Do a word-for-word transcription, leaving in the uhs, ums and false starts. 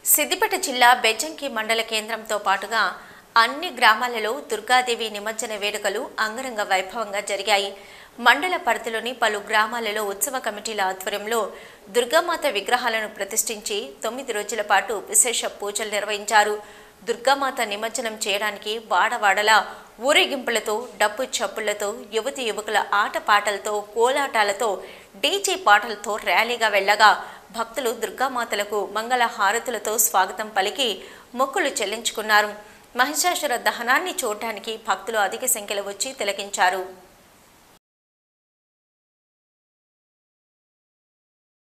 సిద్దిపేట జిల్లా బెజ్జంకి మండల కేంద్రంతో పాటుగా అన్ని గ్రామాలలో దుర్గాదేవి నిమజ్జన వేడుకలు అంగరంగ వైభవంగా జరిగాయి. మండల పరిధిలోని పలు గ్రామాలలో ఉత్సవ కమిటీల ఆధ్వర్యంలో దుర్గామాత విగ్రహాలను ప్రతిష్ఠించి తొమ్మిది రోజుల పాటు విశేష పూజలు నిర్వహించారు. దుర్గామాత నిమజ్జనం చేయడానికి వాడవాడల ఊరేగింపులతో, డప్పు చప్పులతో, యువతి యువకుల ఆటపాటలతో, కోలాటాలతో, డీజే పాటలతో ర్యాలీగా వెళ్లగా భక్తులు దుర్గామాతలకు మంగళ హారతులతో స్వాగతం పలికి మొక్కులు చెల్లించుకున్నారు. మహిషాసుర దహనాన్ని చూడడానికి భక్తులు అధిక సంఖ్యలో వచ్చి తిలకించారు.